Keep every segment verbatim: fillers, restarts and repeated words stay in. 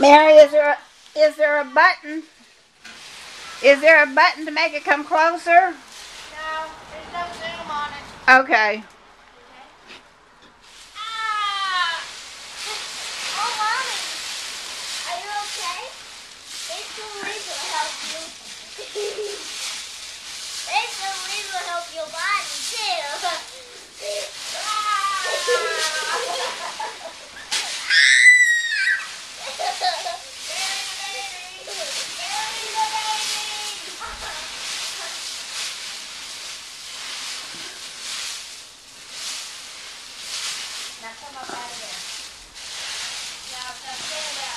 Mary, is there a, is there a button? Is there a button to make it come closer? No, there's no zoom on it. Okay. Ah! Oh, Mommy, are you okay? Rachel Louise will help you. Rachel Louise will help your body too. Now come up out of there. Now, now stand up.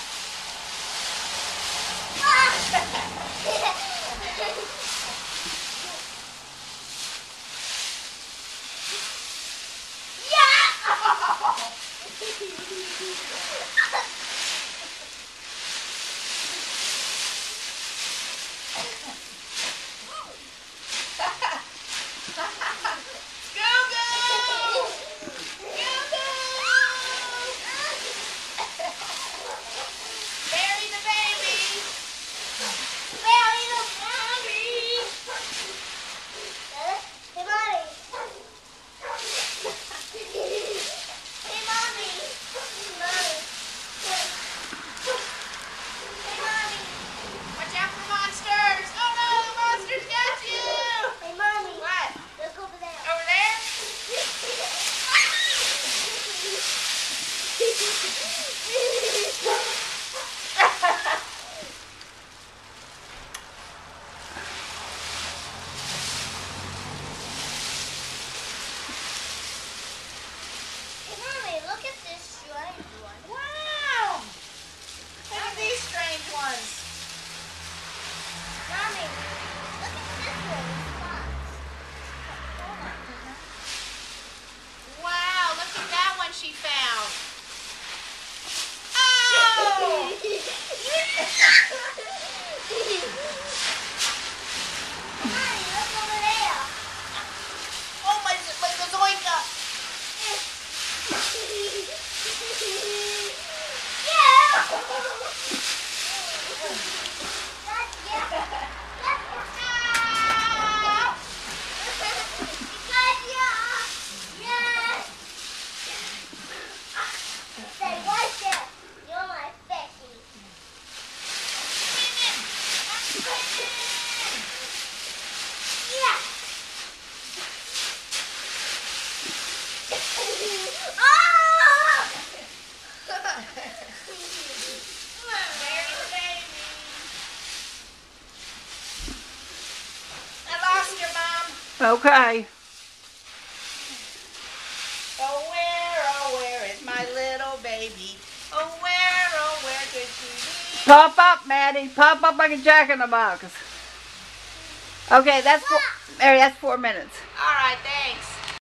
She found. Oh! Mommy, look over there. Oh my, my zoinka. Okay. Oh, where, oh, where is my little baby? Oh, where, oh, where could she be? Pop up, Maddie. Pop up like a jack in the box. Okay, that's four, Mary, that's four minutes. All right, thanks.